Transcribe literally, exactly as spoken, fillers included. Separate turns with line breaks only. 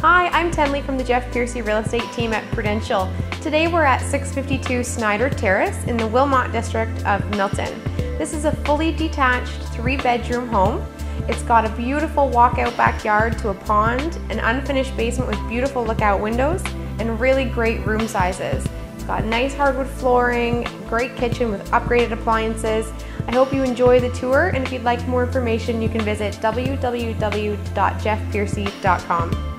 Hi, I'm Tenley from the Jeff Pearcy Real Estate team at Prudential. Today we're at six fifty-two Snider Terrace in the Wilmot district of Milton. This is a fully detached three bedroom home. It's got a beautiful walkout backyard to a pond, an unfinished basement with beautiful lookout windows, and really great room sizes. It's got nice hardwood flooring, great kitchen with upgraded appliances. I hope you enjoy the tour, and if you'd like more information you can visit w w w dot jeff pearcy dot com.